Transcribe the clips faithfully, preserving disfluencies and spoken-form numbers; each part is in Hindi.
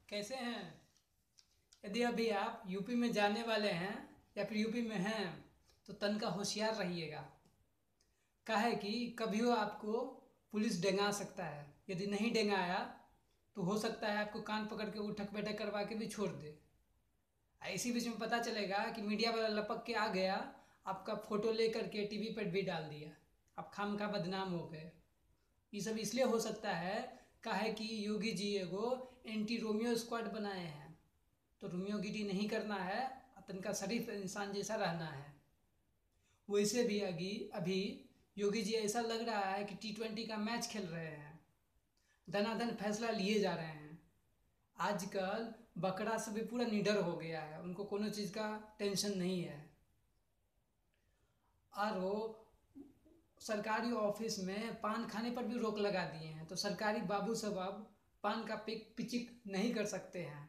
कैसे हैं। यदि अभी आप यूपी में जाने वाले हैं या फिर यूपी में हैं तो तनका होशियार रहिएगा। काहे कि कभी वो आपको पुलिस डेंगा सकता है। यदि नहीं डेंगाया तो हो सकता है आपको कान पकड़ के उठक बैठक करवा के भी छोड़ दे। इसी बीच में पता चलेगा कि मीडिया वाला लपक के आ गया, आपका फोटो ले करके टीवी पर भी डाल दिया, आप खाम खा बदनाम हो गए। ये सब इसलिए हो सकता है काहे कि योगी जी एगो एंटी रोमियो स्क्वाड बनाए हैं। तो रोमियोगिरी नहीं करना है, तनका शरीफ इंसान जैसा रहना है। वैसे भी अभी अभी योगी जी ऐसा लग रहा है कि टी ट्वेंटी का मैच खेल रहे हैं, धनाधन फैसला लिए जा रहे हैं। आजकल बकरा से भी पूरा निडर हो गया है, उनको कोनो चीज़ का टेंशन नहीं है। और वो सरकारी ऑफिस में पान खाने पर भी रोक लगा दिए हैं, तो सरकारी बाबू सब अब पान का पिक पिचिक नहीं कर सकते हैं।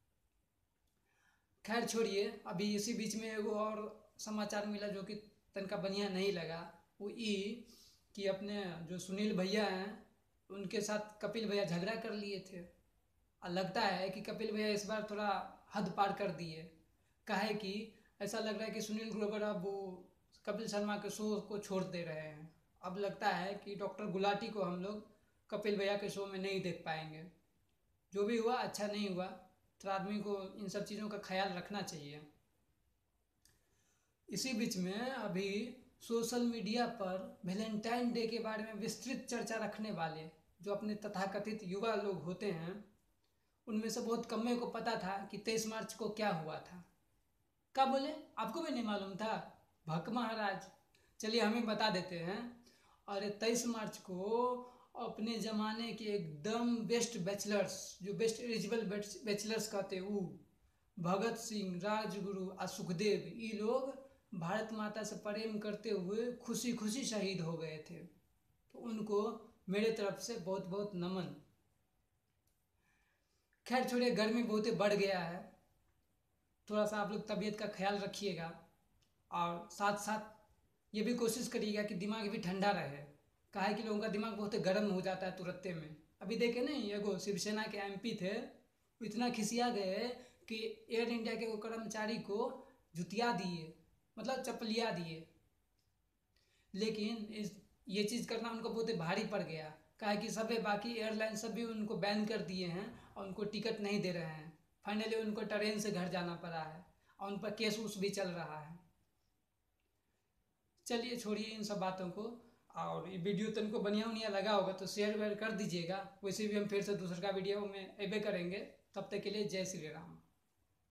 खैर छोड़िए, अभी इसी बीच में एगो और समाचार मिला जो कि तनका बढ़िया नहीं लगा। वो ई कि अपने जो सुनील भैया हैं उनके साथ कपिल भैया झगड़ा कर लिए थे। और लगता है कि कपिल भैया इस बार थोड़ा हद पार कर दिए। काहे कि ऐसा लग रहा है कि सुनील ग्रोवर अब वो कपिल शर्मा के शो को छोड़ दे रहे हैं। अब लगता है कि डॉक्टर गुलाटी को हम लोग कपिल भैया के शो में नहीं देख पाएंगे। जो भी हुआ अच्छा नहीं हुआ, तो आदमी को इन सब चीज़ों का ख्याल रखना चाहिए। इसी बीच में अभी सोशल मीडिया पर वैलेंटाइन डे के बारे में विस्तृत चर्चा रखने वाले जो अपने तथाकथित युवा लोग होते हैं, उनमें से बहुत कम को पता था कि तेईस मार्च को क्या हुआ था। क्या बोले, आपको भी नहीं मालूम था? भक महाराज, चलिए हमें बता देते हैं। और तेईस मार्च को अपने ज़माने के एकदम बेस्ट बैचलर्स, जो बेस्ट एलिजिबल बैचलर्स कहते वो भगत सिंह, राजगुरु और सुखदेव, ये लोग भारत माता से प्रेम करते हुए खुशी खुशी शहीद हो गए थे। तो उनको मेरे तरफ से बहुत बहुत नमन। खैर छोड़िए, गर्मी बहुत ही बढ़ गया है, थोड़ा सा आप लोग तबीयत का ख्याल रखिएगा। और साथ साथ ये भी कोशिश करिएगा कि दिमाग भी ठंडा रहे। काहे कि लोगों का दिमाग बहुत गर्म हो जाता है तुरंते में। अभी देखे नहीं, एगो शिवसेना के एमपी थे, वो इतना खिसिया गए कि एयर इंडिया के कर्मचारी को जुतिया दिए, मतलब चपलिया दिए। लेकिन इस ये चीज़ करना उनको बहुत भारी पड़ गया। काहे कि सभी बाकी एयरलाइन सब भी उनको बैन कर दिए हैं और उनको टिकट नहीं दे रहे हैं। फाइनली उनको ट्रेन से घर जाना पड़ा है और उन पर केस उस भी चल रहा है। चलिए छोड़िए इन सब बातों को। और ये वीडियो तो इनको बढ़िया बढ़िया लगा होगा तो शेयर वेयर कर दीजिएगा। वैसे भी हम फिर से दूसरा का वीडियो में एबे करेंगे। तब तक के लिए जय श्री राम।